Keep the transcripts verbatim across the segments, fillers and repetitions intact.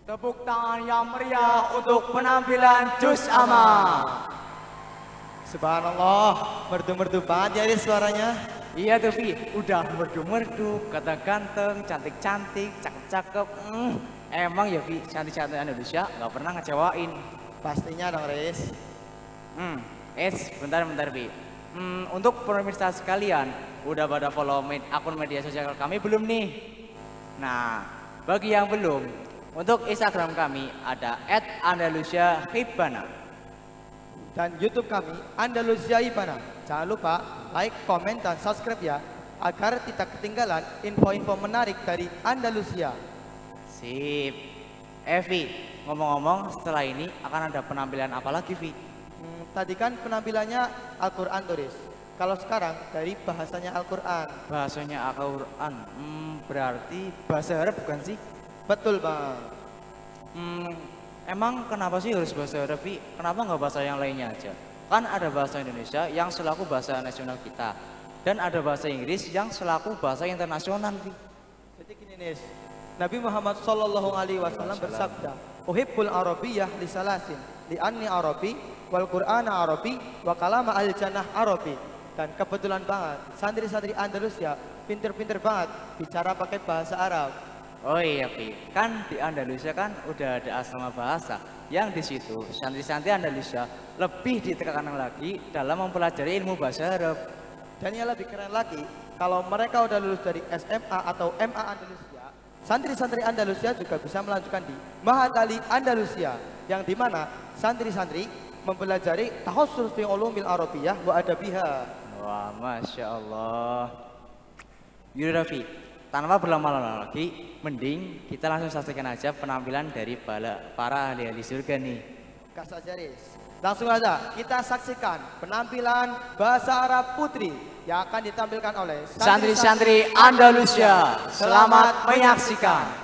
Tepuk tangan yang meriah untuk penampilan Jus Ama. Subhanallah, merdu-merdu banget ya Riz suaranya. Iya tuh Vi, udah merdu-merdu, kata ganteng, cantik-cantik, cakep-cakep. Mm. Emang ya Vi, cantik-cantik Indonesia nggak pernah ngecewain. Pastinya dong Riz. Hmm, es, bentar-bentar Vi. Hmm, untuk pemirsa sekalian, udah pada follow med akun media sosial kami belum nih? Nah, bagi yang belum, untuk Instagram kami ada et andalusia hibana. Dan YouTube kami Andalusia Ibana. Jangan lupa like, komen, dan subscribe ya, agar tidak ketinggalan info-info menarik dari Andalusia. Sip. Eh Vi, ngomong-ngomong setelah ini akan ada penampilan apa lagi Vi? Hmm, tadi kan penampilannya Al-Quran turis. Kalau sekarang dari bahasanya Al-Quran. Bahasanya Al-Quran, hmm, berarti bahasa Arab bukan sih? Betul bang. Hmm, emang kenapa sih harus bahasa Arab Vi? Kenapa nggak bahasa yang lainnya aja? Kan ada bahasa Indonesia yang selaku bahasa nasional kita, dan ada bahasa Inggris yang selaku bahasa internasional Vi. Jadi gini Nis, Nabi Muhammad Shallallahu Alaihi Wasallam bersabda, "Uhibbul Arabiyyah li salasin, li anni Arabi, wal Qur'ana Arabi, wa kalama al jannah Arabi." Dan kebetulan banget, santri-santri Andalusia pinter-pinter banget bicara pakai bahasa Arab. Oh iya Vi, kan di Andalusia kan udah ada asrama bahasa yang di situ santri-santri Andalusia lebih ditekankan lagi dalam mempelajari ilmu bahasa Arab. Dan yang lebih keren lagi, kalau mereka udah lulus dari S M A atau M A Andalusia, santri-santri Andalusia juga bisa melanjutkan di Mahatali Andalusia, yang dimana santri-santri mempelajari tahassus fi ulumil Arabiyyah wa adabiha. Wah, Masya Allah. Yaudah Vi, tanpa berlama-lama lagi, mending kita langsung saksikan aja penampilan dari para ahli-ahli surga nih. Gas aja Riz. Langsung aja kita saksikan penampilan bahasa Arab Putri yang akan ditampilkan oleh santri-santri Andalusia. Selamat menyaksikan.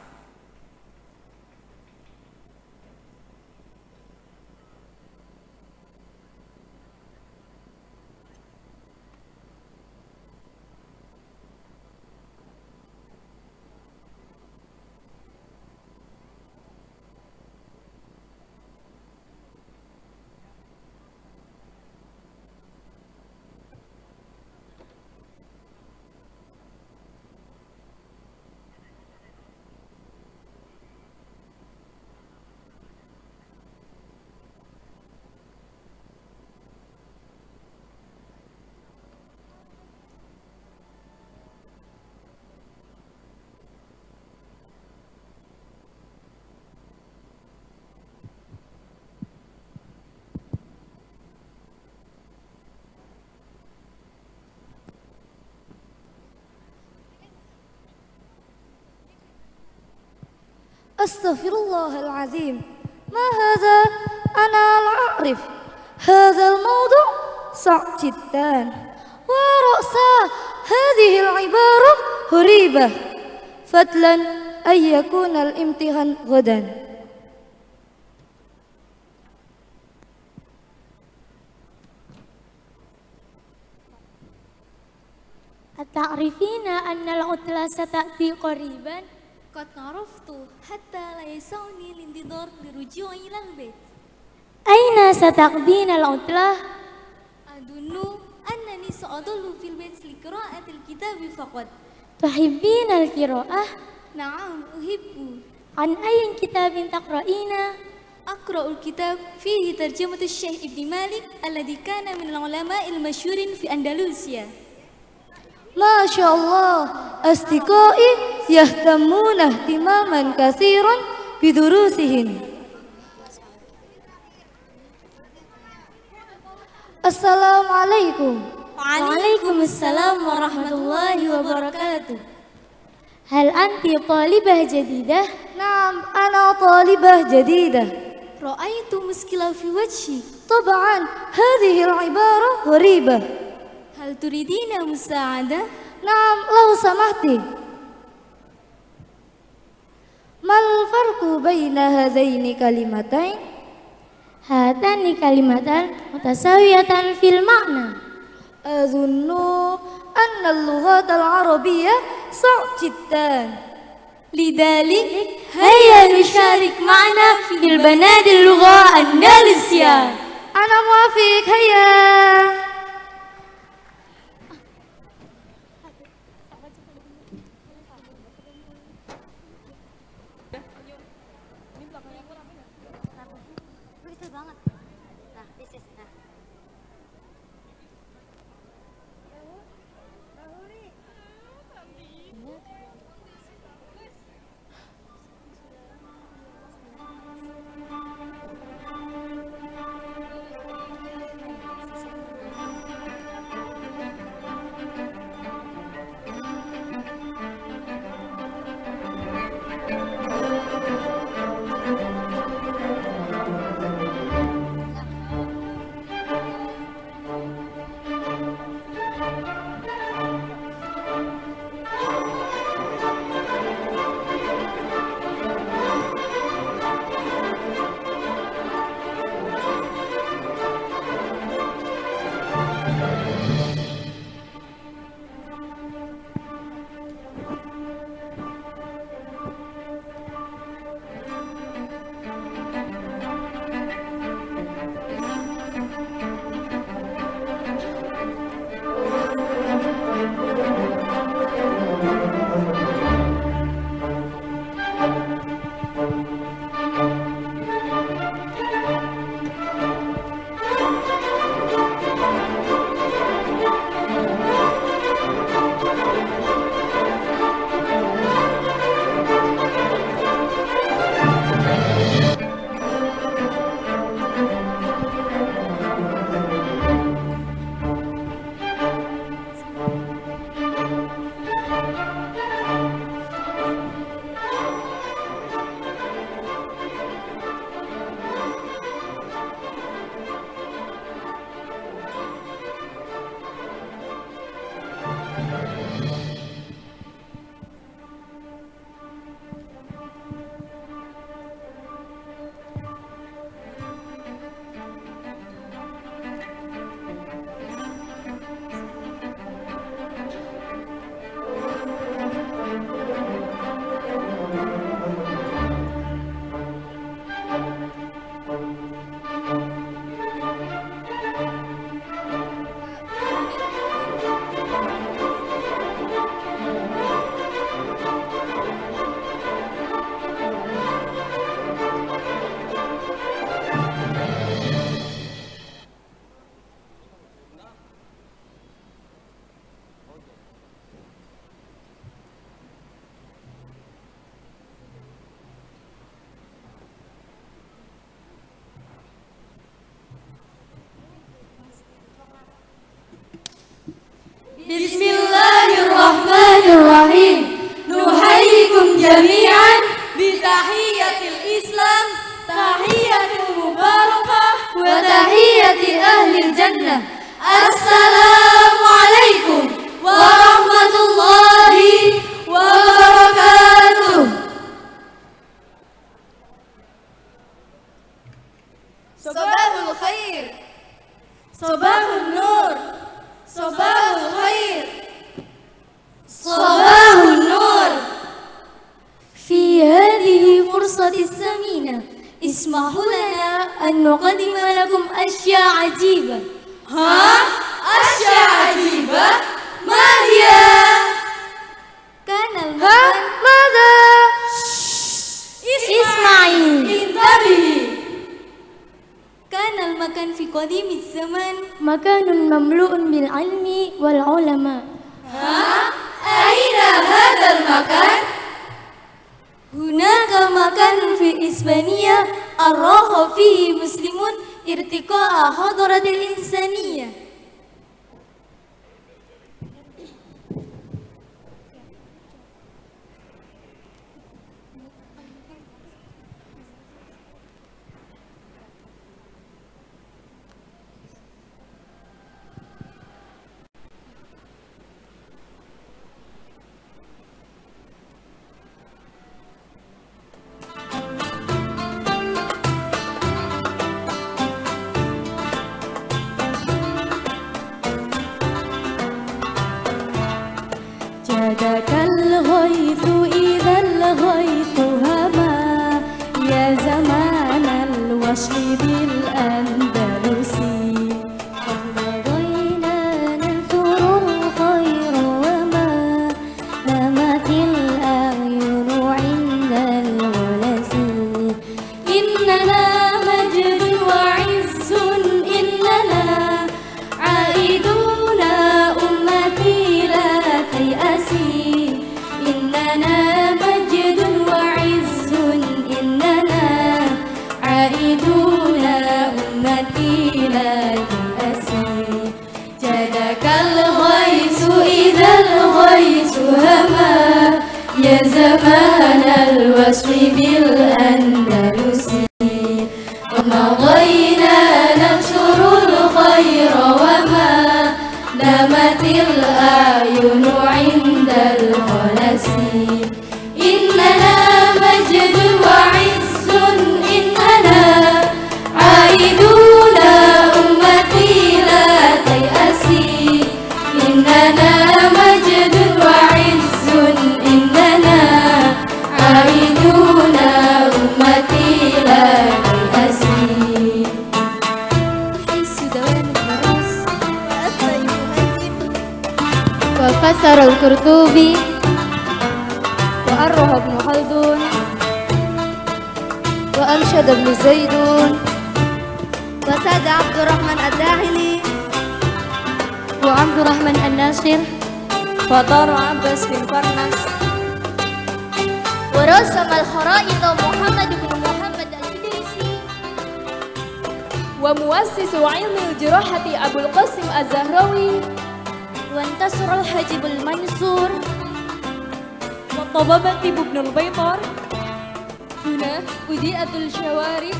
أستغفر الله العظيم. ما هذا؟ أنا لا أعرف هذا الموضوع، صعب جدا. ورأسا هذه العبارة غريبة، فضلا أن يكون الامتحان غدا. أتعرفين أن العطلة ستأتي قريبا؟ قد عرفت حتى لا يسعني الانتظار للرجوع إلى البيت. أين ستقضين العطلة؟ أظن أنني سأظل في البيت لقراءة الكتاب فقط. تحبين القراءة؟ نعم أحب. عن أي كتاب تقرأين؟ أقرأ الكتاب فيه ترجمة الشيخ ابن مالك الذي كان من العلماء المشهورين في أندلسيا. ما شاء الله، أصدقائي يهتمون اهتماما كثيرا بدروسهم. السلام عليكم. وعليكم السلام ورحمة الله وبركاته. هل أنت طالبة جديدة؟ نعم، أنا طالبة جديدة. رأيت مشكلة في وجهي. طبعا هذه العبارة غريبة. هل تريدين مساعدة؟ نعم لو سمحت. ما الفرق بين هذين كلمتين؟ هاتان كلمتان متساويتان في المعنى. أظن أن اللغة العربية صعب جدا. لذلك هيا نشارك معنا في البنات اللغة الأندلسية. أنا موافق هيا. Bismillahirrahmanirrahim. Nuhayyikum jami'an bitahiyatil Islam, tahiyatul mubarakah wa tahiyati ahlil jannah. Assalamualaikum warahmatullahi wabarakatuh. Sabahul khair, sabahul nur, sabahul khair, sabahul nur. في هذه فرصة الثمينة اسمحوا لنا أن نقدم لكم أشياء عجيبة. ها؟ أشياء عجيبة؟ ما هي؟ كان المكان ماذا؟ اسمعي انتبهي. كان المكان في قديم الزمان مكان مملوء بالعلم والعلماء. ها؟ أين هذا المكان؟ هناك مكان في إسبانيا أراح فيه مسلمون ارتقاء حضرة الإنسانية. الوصل بالأندلس قد مضينا ننثر الخير وما نامت الأعين عند الغلس إننا مجد وعز إننا عائدون أمتي لا تيأسي إننا مجد وعز إننا عائدون أمتي لا تيأسي جادك الغيث إذا الغيث هما يا زمان الوصل بالأندلس ومضينا ننشر الخير وما نامت الأعين عند الغلس إننا مجد وعز إننا عائدون أمتي لا تيأسي إننا مجد وعز إننا عائدون أمتي لا تيأسي حس دوام الراس وفسر القرطبي وأرها ابن خلدون وأنشد ابن زيدون وساد عبد الرحمن الداخلي وعبد الرحمن الناصر وطار عباس بن فرناس ورسم الخرائط محمد بن محمد الإدريسي ومؤسس علم الجراحة أبو القاسم الزهراوي وانتصر الحاجب المنصور وطببة ابن البيطار هنا أضيئت الشوارع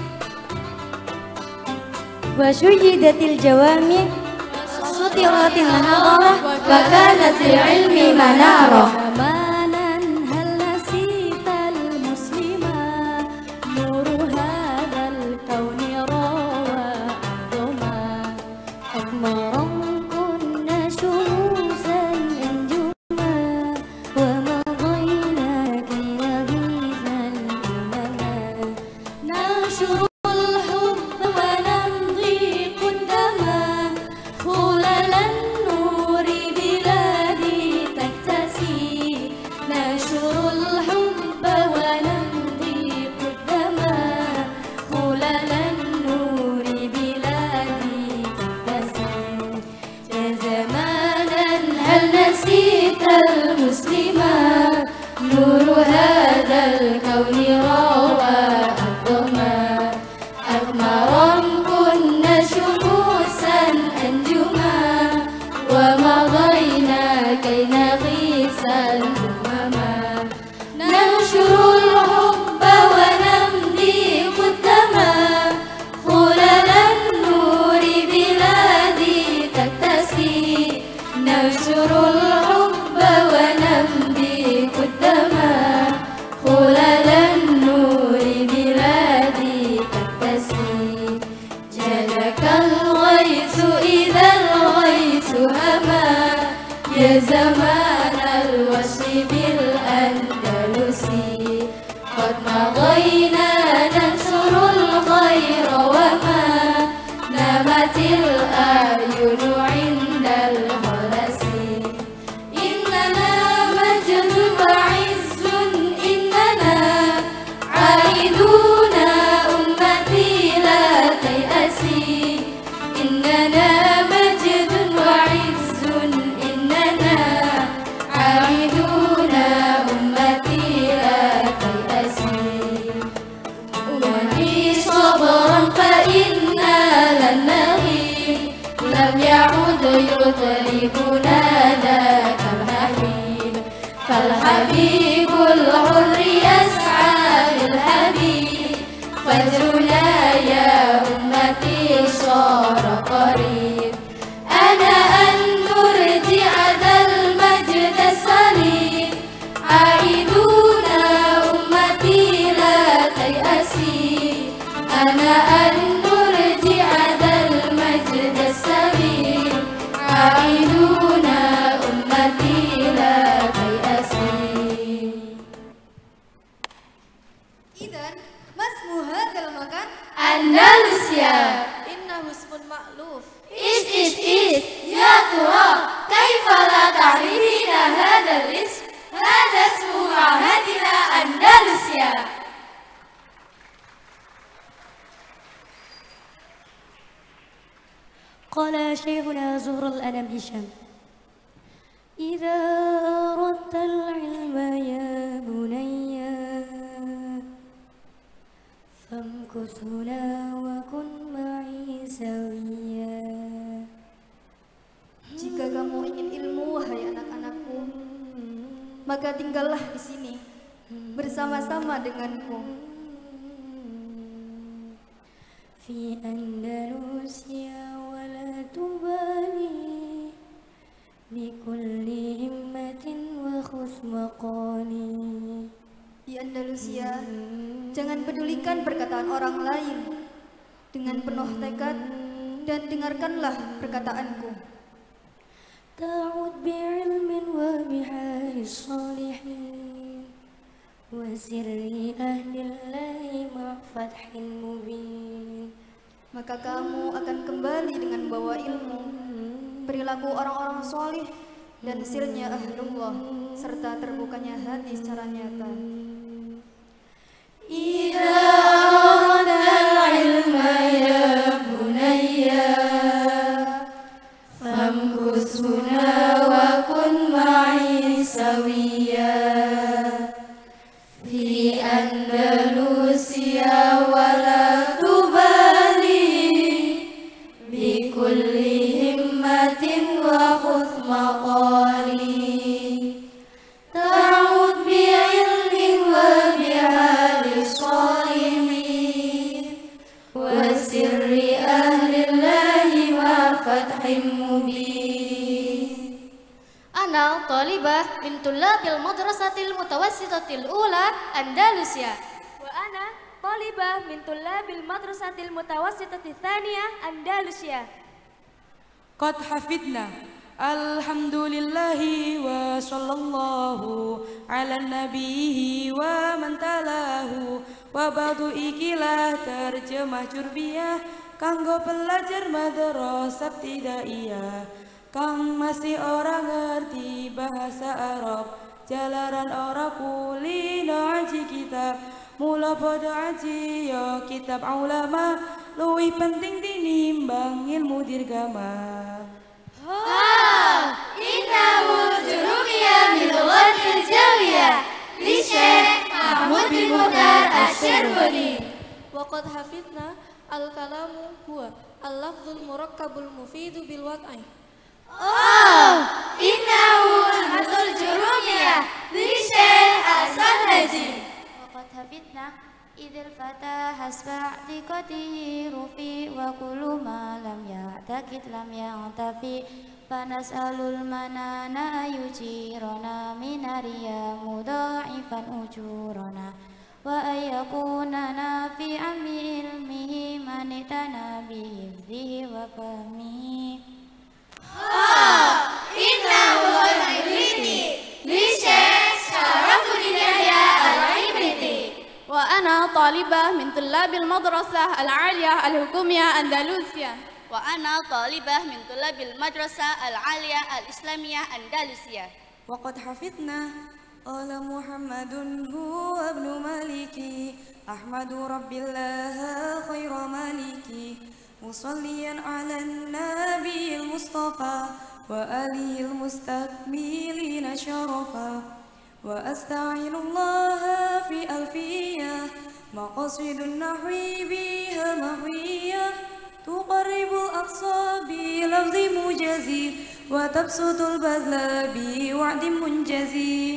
وشيدت الجوامع وسطرت النهارة وكانت العلم منارة زمانا هل نسيت المسلما نور هذا الكون روى أعظما أقمرا كنا شموسا أنجما ومضينا كي نغيث الأمما ننشر الحب ونمضي قدما خلل النور بلادي تكتسي ننشر الحب ونمضي قدما خلل النور بلادي تكتسي يا زمانا هل نسيت المسلما نور هذا الكون روى أقدما أقمرا كنا شموسا أنجما ومضينا كي نغيث الأمما ننشر الحب ونمضي قدما خلل النور بلادي تكتسي ننشر الحب ونمضي قدما خلل النور بلادي تكتسي جادك الغيث إذا الغيث هما يا زمان الوصل بالأندلس قد مضينا ننشر الخير وما نامت الأعين عند الغلس إننا مجد وعز إننا عائدون أمتي لا تيأسي إننا مجد وعز إننا عائدون أمتي لا تيأسي أمتي صبرا فإنا لن نغيب لم يعد يطربنا ذاك الحبيب فالحبيب الحر يسعى للحبيب فجرنا يا أمتي صار قريب أنا أن نرجع ذا المجد السليم عائدون أمتي لا تيأسي أنا أن نرجع ذا المجد السليم عائدون أمتي لا تيأسي. إذن ما اسم هذا المكان؟ Andalusia. Innahu ismun ma'luf. Is is is. Ya Tuhan, kaifa la ta'rifina hadzal ism? Hadza ismu ma'hadina Andalusia. قال شيخنا زهر الأنام هشام إذا أردت العلم يا بني فامكث هنا وكن معي سويا. Jika kamu ingin ilmu, wahai anak-anakku, maka tinggallah di sini bersama-sama denganku. في أندلسيا ولا تبالي بكل همة وخذ مقالي. Di Andalusia, jangan pedulikan perkataan orang lain. Dengan penuh tekad dan dengarkanlah perkataanku. تعود بعلم وبحال الصالحين وسر أهل الله مع فتح مبين. Maka kamu akan kembali dengan bawa ilmu, perilaku orang-orang solih, dan sirnya ahlullah, serta terbukanya hati secara nyata. Idza aradal ilma ya bunayya famkus huna wa kun ma'i sawiya. Fi Andalusia wala tubali bi kulli himmatin wa khudh maqali. Ta'ud bi ilmin wa bi hali salihin wa sirri ahlillahi ma fathim mubin. Ana talibah min tullabil madrasatil mutawassitatil ula Andalusia. Wa ana talibah min tullabil madrasatil mutawassitatil tsaniyah Andalusia. Qad hafidna alhamdulillahi wa sallallahu ala nabiyhi wa man talahu wa ba'du ikilah terjemah Jurbiah kanggo pelajar madrasah ibtidaiyah kang masih orang ngerti bahasa Arab jalaran ora kulino aji kitab mula podo aji yo kitab ulama luwih penting tinimbang ilmu dirgama. Innahu jurumiyah min lughatil jawiyah li Syekh Mahmud bin Mukhtar Asy-Syarboni. Wa qad hafidna al-kalamu huwa al-lafzul murakkabul mufidu bil wad'i. Oh, innahu hamzul jurumiyah li Syekh As-Sarraji. Wa qad hafidna idil fata hasba i'tiqadihi rufi wa kullu ma lam ya'taqid lam ya'tafi fanas'alul manana yujirana minariya mudha'ifan ujurana wa ayyakuna nafi'an bi ilmihi manitana bi hifzihi wa fahmihi. Innahu al-Ibriti li Syekh Syarafuddin Yahya al-Ibriti. Wa ana talibah min tullabil madrasah al-'aliyah al-hukumiyah Andalusia. Wa ana talibah min tullabil madrasah al-'aliyah al-islamiyah Andalusia. Wa qad hafidna qala Muhammadun huwa ibnu maliki ahmadu rabbillah khaira maliki musalliyan ala nabiyil mustafa wa alihil mustakmilina syarafa wa asta'inullaha fi alfiyah maqasidun nahwi biha mahwiyah tuqarribul aqsa bi lafzi mujazi wa tabsutul badla bi wa'di munjazi.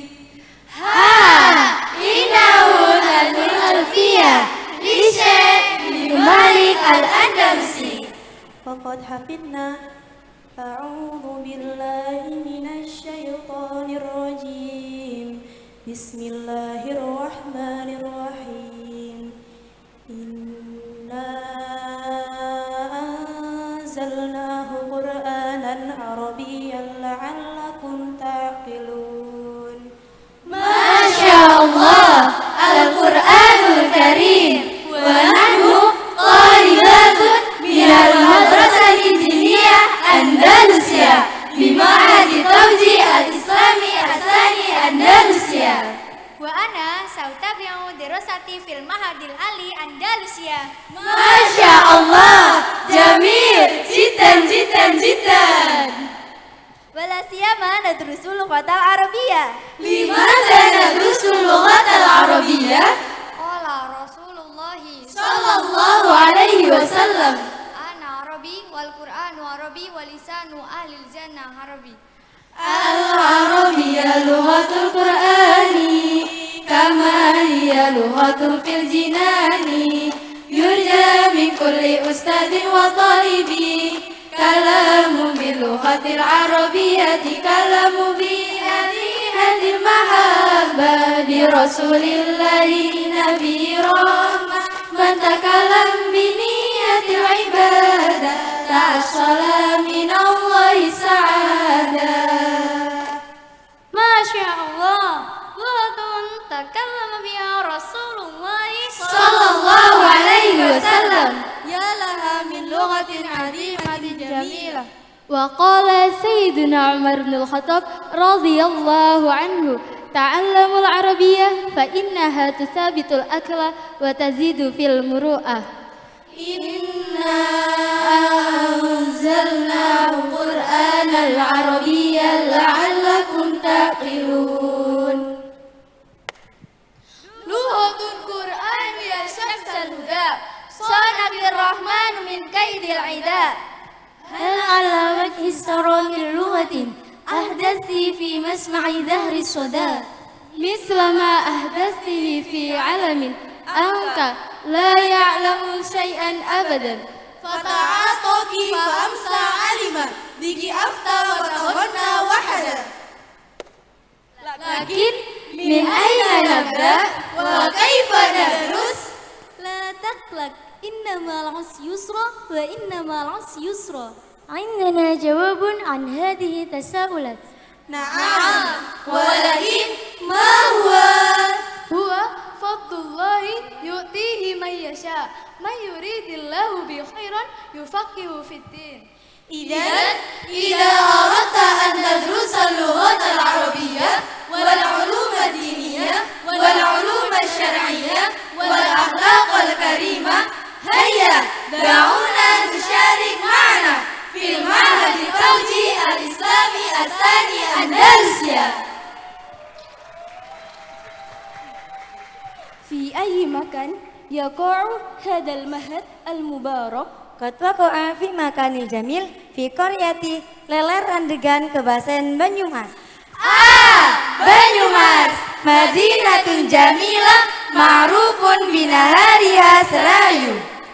Innahu nazmul alfiyah li Syekh bin Malik al-Andalusi. Faqad hafidna a'udzu billahi minasy syaithanir rajim. Bismillahirrahmanirrahim. Inna anzalnahu Qur'anan Arabiyyan la'allakum ta'qilun. Masya Allah, Al-Quranul Karim wa nahnu dirasati fil Mahadil Ali Andalusia. Masya Allah, jamil, jitan, jitan, jitan. Wala siyama nadrusul lughatal arabiyyah. Limadha nadrusul lughatal arabiyyah? Qala Rasulullah Sallallahu alaihi wasallam. Ana Arabi wal Qur'anu Arabi wal lisanu ahlil jannah Arabi. Al-Arabiyya lughatul Qur'ani kama hiya lughatul fil jinani yurja min kulli ustadin wa talibi kalamu bil lughatil arabiyyati kalamu bi hadil mahabbah bi rasulillahi nabi rahmah man takalam bi niyatil ibadah ta'assala min Allahi sa'adah. Masya Allah, lughatun takallama biha Rasulullah Sallallahu alaihi wasallam. Ya laha min lughatin azimatin jamilah. Wa qala Sayyidina Umar bin Al-Khattab radhiyallahu anhu, ta'allamul arabiyyah fa innaha tuthabitul akla wa tazidu fil muru'ah. Inna anzalnahu Qur'anal arabiyyan la'allakum taqilun. Lughatun Qur'aniyya syamsul huda, sanabir rahman min kaidil ida. Hal ala wajhi sarani lughatin ahdasti fi masma'i dhahri soda misla ma ahdasti fi alamin anka la ya'lamu syai'an abadan fata'atoki fa'amsa alima digi afta wa tahonna wahada. lakin min ayna nabda wa kaifa nadrus. La taqlaq, innamal usri yusra wa innamal usri yusra. Indana jawabun an hadhihi tasaulat. Na'am, walakin ma huwa? Huwa fadlullahi yu'tihi man yasha man yuridillahu bi khairan yufaqihu fid din. Idan idza aradta an tadrusa al-lughat al-arabiyyah wal 'ulum ad-diniyah wal 'ulum asy-syar'iyyah wal akhlaq al-karimah hayya da'una nusyarik ma'ana fil ma'had al-tawji al-islami as-sani Andalusia. Fi ayyi makan yaqa'u hadzal mahad al-mubarak? Qad waqa'a fi makanil jamil fi qaryati Leler Randegan Kebasen Banyumas. Ah, Banyumas, Madinatun Jamilah, ma'rufun binahariha serayu.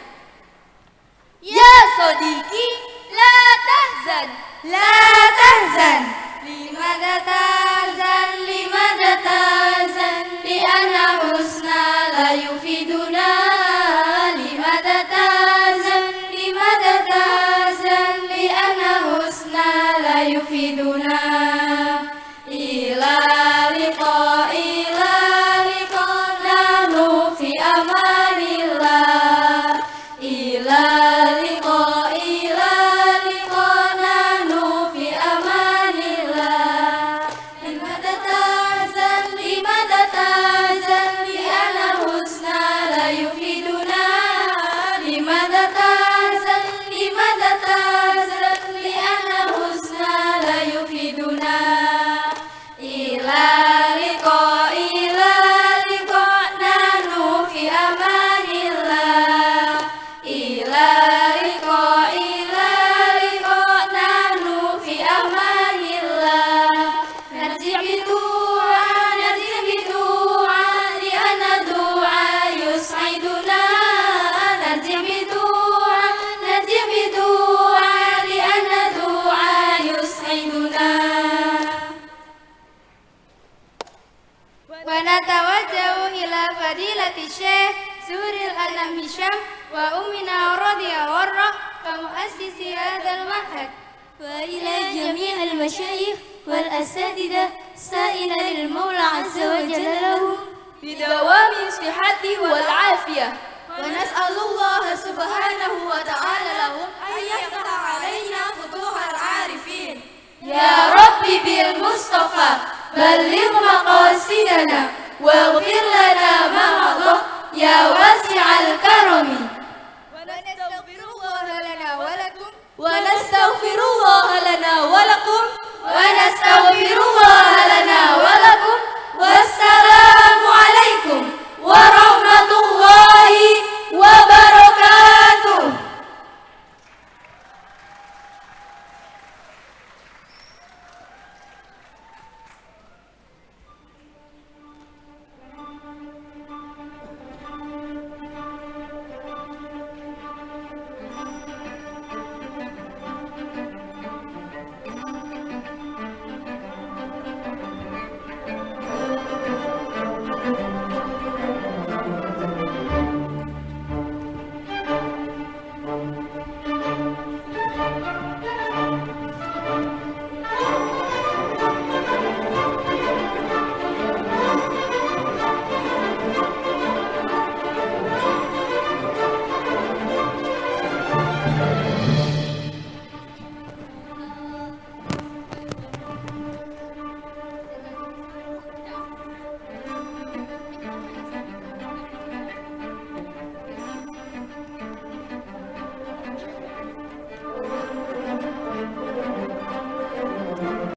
Ya sodiki, la tahzan, la tahzan. Limada tahzan, limada tahzan, li anna husna la yufiduna. Limada tahzan, limada tahzan, li anna husna la yufiduna. Ila liqa, ila liqa, nahnu fi amanillah. Ila liqa, ila liqa, nahnu fi amanillah. Limada tahzan, limada tahzan, li anna husna la yufiduna. Limada tahzan, limada tahzan, li anna husna la yufiduna. Ila liqa, ila liqa, nahnu fi amanillah. Ila liqa, ila liqa, nahnu fi amanillah. Narji' bidu'a, narji' bidu'a, li anna du'a yus'iduna. Narji' bidu'a, narji' bidu'a, li anna du'a yus'iduna. Wa natawajjahu ila fadilati Syekh Zuhril Anam Hisham wa ummina Radiyah Warra fa muassisi hadzal ma'had wa ila jami'il masyayikh wal asatidah sa'ila lil Maula azza wa jalla lahum bidawami sihhati wal afiyah wa nas'alullah subhanahu wa ta'ala lahum ay yaqta alaina futuhal arifin. Ya Rabbi bil Mustafa balligh maqasidana واغفر لنا ما مضى يا واسع الكرم ونستغفر الله لنا ولكم ونستغفر الله لنا ولكم ونستغفر الله لنا